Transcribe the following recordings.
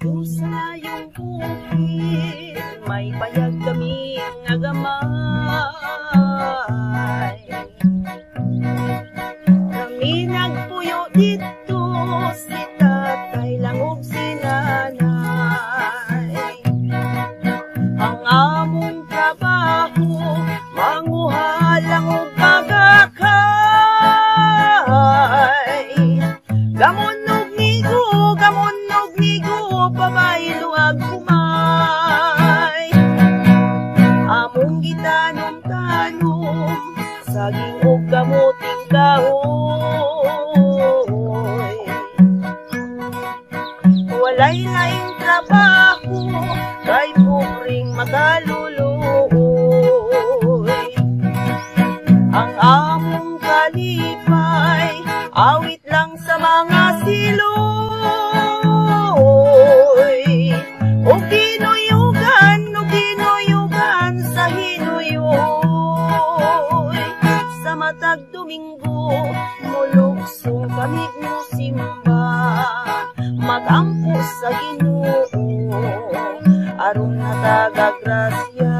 Dito sa iyong bukid, may payag kaming agamay. Kami nagpuyo dito, si tatay lang ug si nanay. Ang among trabaho, manguha lang ug magakay. Gamon og nigo, pabayluag kumay. Among gitanom-tanom, saging ug kamuting kahoy. Walay laing trabaho, kay pupring makaluluoy. Ang among kalipay, awit lang sa mga siloy. O ginuyugan sa hinuyoy. Sa matag Domingo, mulugsong kami musimba, magampo sa Ginoo, aron natagagrasya.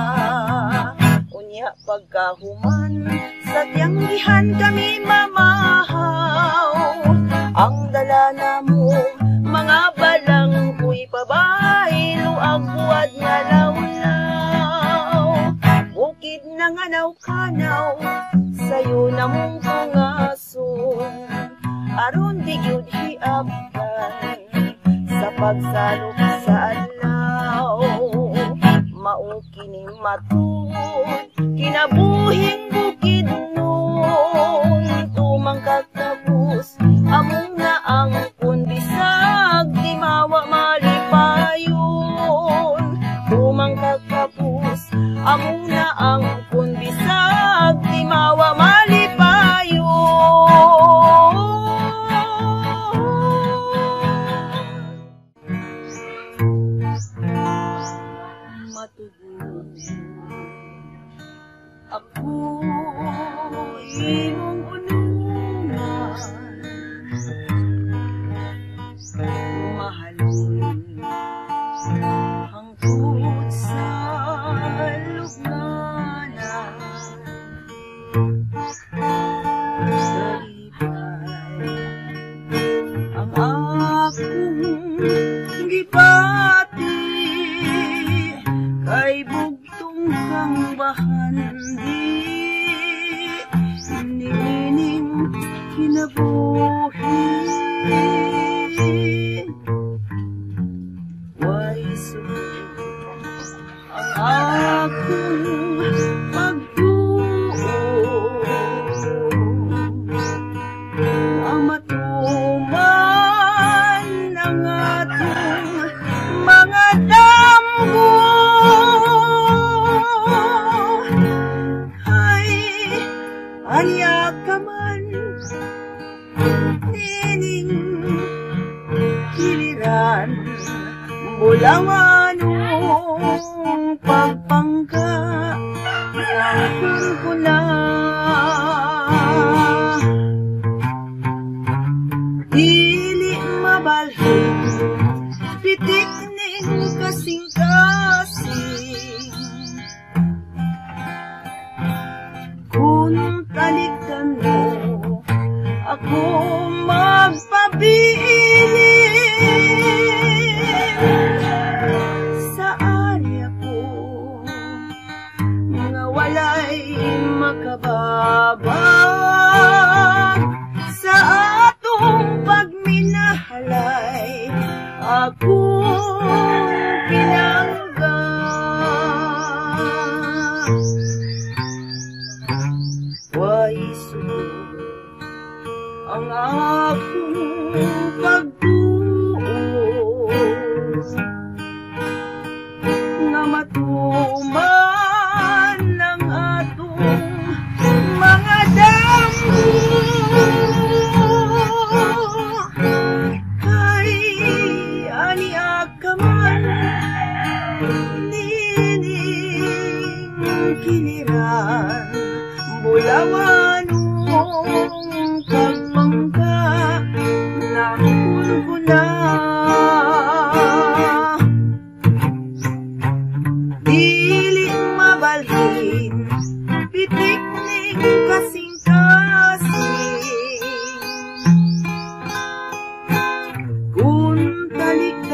Unya pagkahuman, sa tiyanggihan kami mamahaw. Ang dala namo, mga balang kuy pabaylo, agwad nga lawlaw. Bukid na nga naw-kanaw, sayo na mong pungason, aron di gyud hiabdan sa pagsalok sa adlaw. Mao kini matud, kinabuhing bukid nun, tumang katapos, among naangkon bisag di mawa malipayon. Tumang katapos, among naangkon bisag di mawa malipayon. Matugon ako imong unungan, mahalon hangtod sa lugnanan. Salipay ang akong gipati, kay bugtong kang bahandi, nining kinabuhi. Waiso ang akong pagtuo, ang matuman ng atong mga damgo. Anya ka man, nining kiliran, bulawanong pagpangka, langkon ko na. Dili mabalhin, pitik ning kasing-kasing. Kung talikdan mo, ako magpabilin. Saan ako nga walay makababag sa atong pagminahalay, akong pinangga. Waiso ang akong pagtuo, nga matuman ng atong mga damgo. Kay aniya ka man, nining kiniran, bulawanong pagpangka, langkon ko na.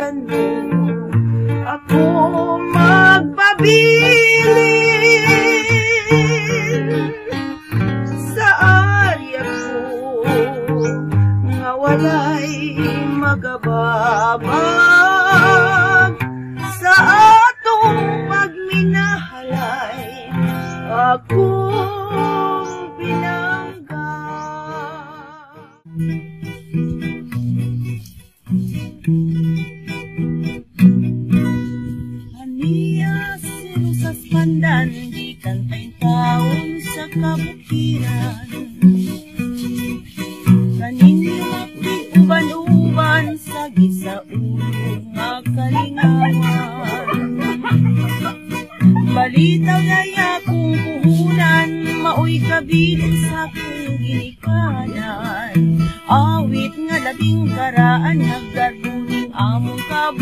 kailan mo ako magpabilin sa arya ko nga walay magababag sa atong pagminahalay akong pinangga. Aniya sinusas pandan di kantay taon sa kabukiran kaninyo di uban-uban sa gisaulong nga kalingawan. Balitaw daya kung puhunan maoy kabilin sa kong ginikanan awit nga labing karaan nagdaduning among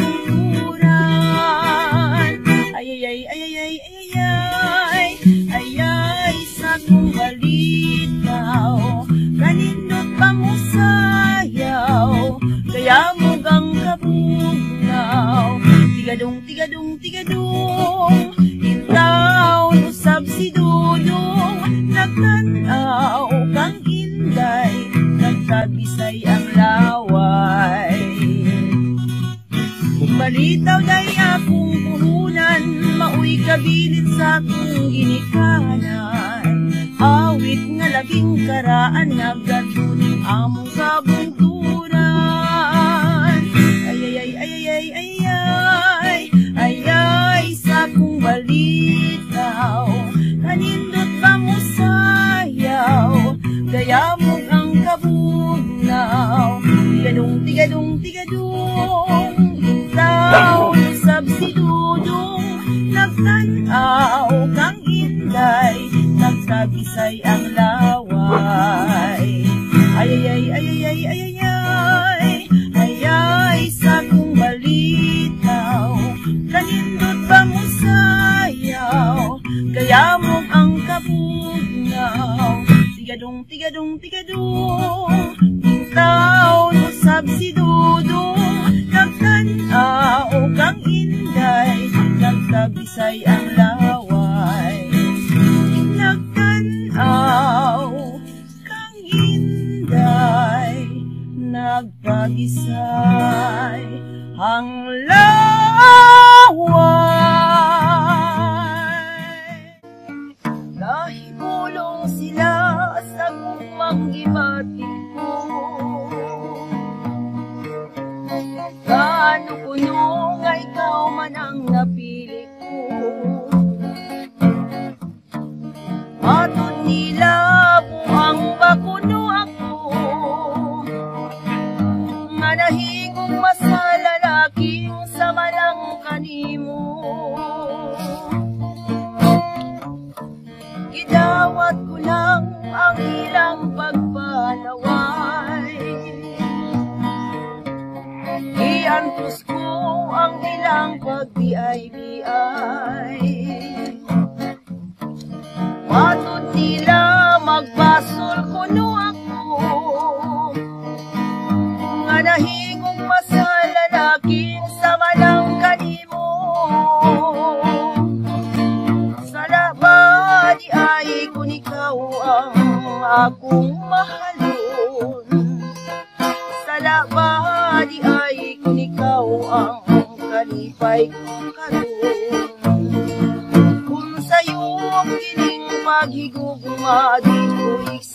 kabungkuran. Ayayay, ayayay, ayayay, ayay sa kong balitaw kanindot pa mo sayaw kaya mo gang kabungaw. Tigadong, tigadong, tigadong intaw usab si dudong nagtanaw kang inday nagkabisay ang laway. Balitaw day akong puhunan maoy kabilin sa akong ginikanan awit nga labing karaan nagdaduning among kabungturan. Ayayay, ayayay, ayay, ayay sa akong balitaw kanindot pa mo sayaw gaya mo ang kabugnaw. Tigadong, tigadong, tigadong intaw usab si dudong nagtanaw kang inday nagkabisay ang laway. Ayayay, ayayay, ayayay, ayay sa kong balitaw kanindot pa mo sayaw gaya mo ang kabugnaw. Tigadong, tigadong, tigadong intaw usab si dudong nagtanaw kang inday nagkabisay ang laway. Nagtanaw kang inday nagkabisay ang laway. Nahibulong sila sa gumang gibatin ko gaano kuno nga ikaw man ang napili ko. Aton nila buang bakuno ako nga nahigong masalalaking sa malang kanimo. Gidawat ko lang ang ilang pagpanaway iantos ko ang ilang pagbiay-biay. Matod nila magbasol kuno ako nga nahingong masalalaking sa malang kanimo. Salaba di ay kung ikaw ang akong mahalon. Salaba di ay kung ikaw ang kalipay kong karon. Kung sa'yo kining paghigugma di ko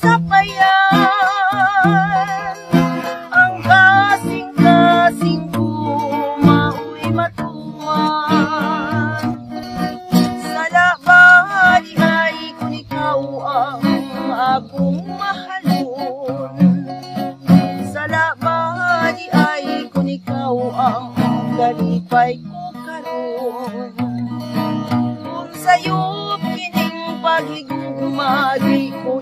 iksapayan ang kasing-kasing ko maoy matuman. Salaba di ay kung ikaw ang akong mahalon. Salaba di ay kung ikaw ang kalipay ko karon. Kung sa'yo kining paghigugma di ko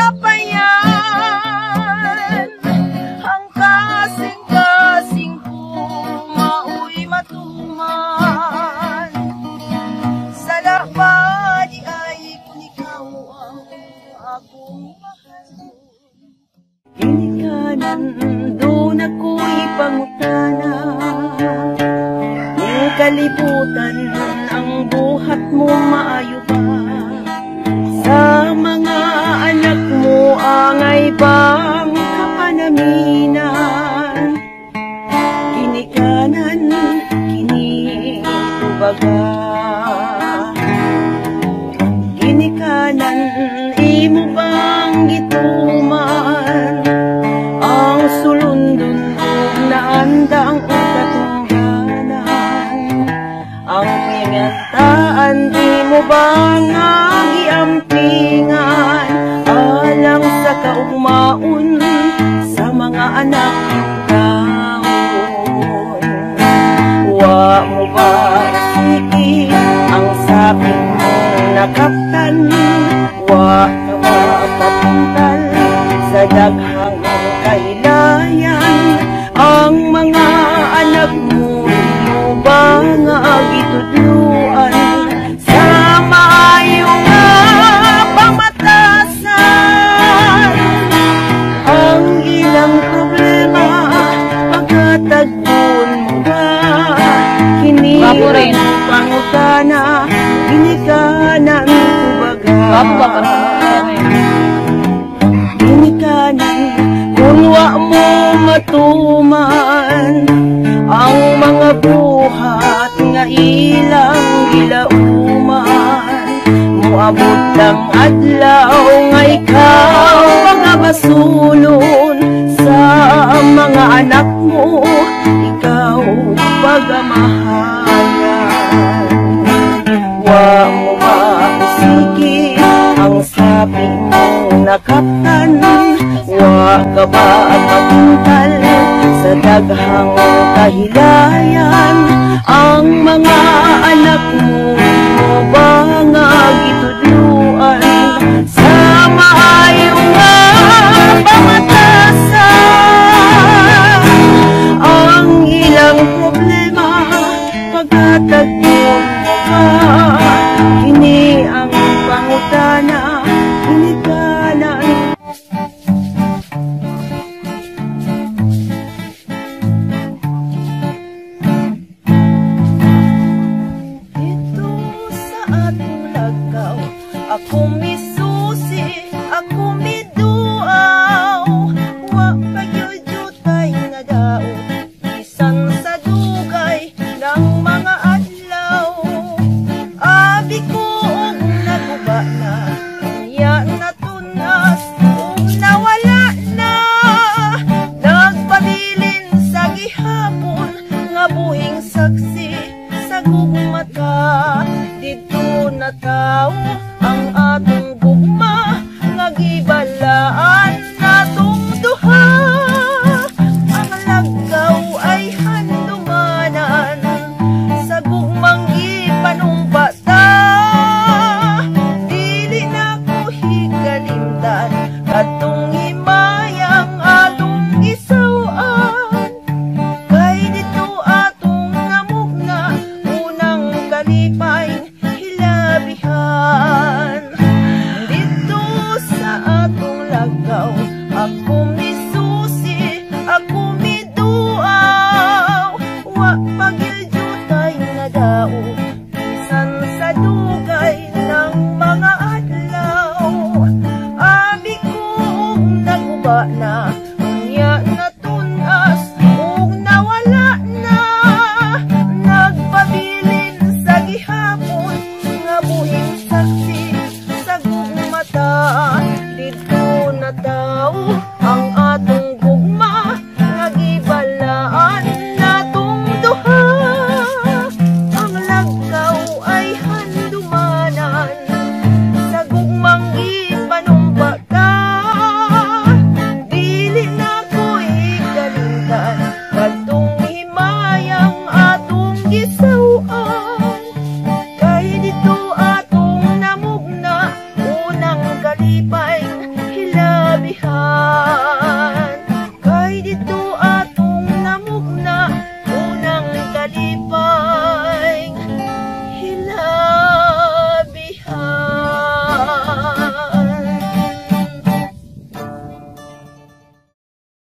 iksapayan ang kasing-kasing ko maoy matuman. Salaba di ay kung ikaw ang akong mahalon. Inikanan doon ako'y pangutana kalibutan ang buhat mo maayo ba? Sa mga anak mo angay bang kapanaminan? Ginikanan, kinitubaga. Ginikanan, imo bang gituman? Ang sulundon na andang katungganan. Ang pingantaan, di mo bang giampingan? Alang sa kaugmaon sa mga anak ng taon. Wa mo ba sige ang saping mong nakaptan? Wa ka ba papuntal sa daghang kailayan? Ang mga anak mo ba nga gitudluan sa maayo nga pamatasan? Ang ilang problema pagkatagbon mo ba? Kinilang pangutana, ginikanan tubaga. Ginikanan, kung wa mo matuman ang mga buhat nga ilang gilauman. Muabot ang adlaw nga ikaw mga masulon sa mga anak mo, ikaw pagamahalan. Wa mo ba sige ang sabi mong nakaptan? Wa ka ba papuntal sa daghang kahilayan? Ang mga anak mo